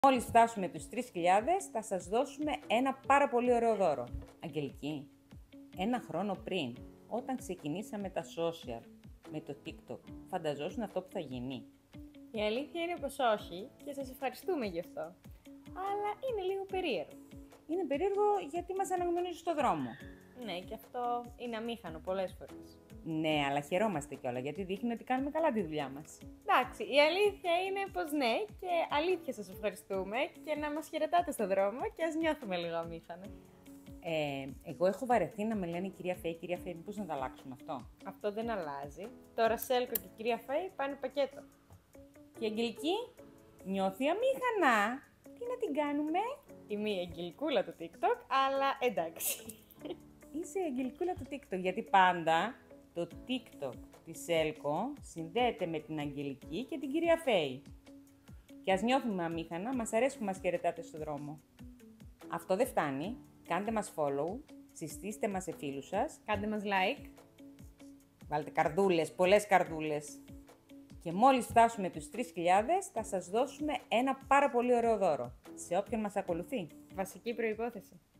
Μόλις φτάσουμε τους 3.000 θα σας δώσουμε ένα πάρα πολύ ωραίο δώρο. Αγγελική, ένα χρόνο πριν, όταν ξεκινήσαμε τα social με το TikTok, φανταζόσουν αυτό που θα γίνει? Η αλήθεια είναι πως όχι και σας ευχαριστούμε γι' αυτό. Αλλά είναι λίγο περίεργο. Είναι περίεργο γιατί μας αναγνωρίζουν στο δρόμο. Ναι, και αυτό είναι αμήχανο πολλές φορές. Ναι, αλλά χαιρόμαστε κιόλα γιατί δείχνει ότι κάνουμε καλά τη δουλειά μας. Εντάξει, η αλήθεια είναι πως ναι και αλήθεια σας ευχαριστούμε και να μας χαιρετάτε στο δρόμο και ας νιώθουμε λίγο αμήχανα. Εγώ έχω βαρεθεί να με λένε κυρία Φέη, μήπως να τα αλλάξουμε αυτό? Αυτό δεν αλλάζει. Τώρα Σέλκο και κυρία Φέη πάνε πακέτο. Και η Αγγελική νιώθει αμήχανα. Τι να την κάνουμε? Η μία Αγγελικούλα του TikTok, αλλά εντάξει. Είσαι η Αγγελικούλα του TikTok, γιατί πάντα το TikTok της Σέλκο συνδέεται με την Αγγελική και την κυρία Φέη. Και ας νιώθουμε αμήχανα, μας αρέσει που μας χαιρετάτε στον δρόμο. Αυτό δεν φτάνει. Κάντε μας follow, συστήστε μας σε φίλους σας. Κάντε μας like. Βάλτε καρδούλες, πολλές καρδούλες. Και μόλις φτάσουμε τους 3.000 θα σας δώσουμε ένα πάρα πολύ ωραίο δώρο. Σε όποιον μας ακολουθεί. Βασική προϋπόθεση.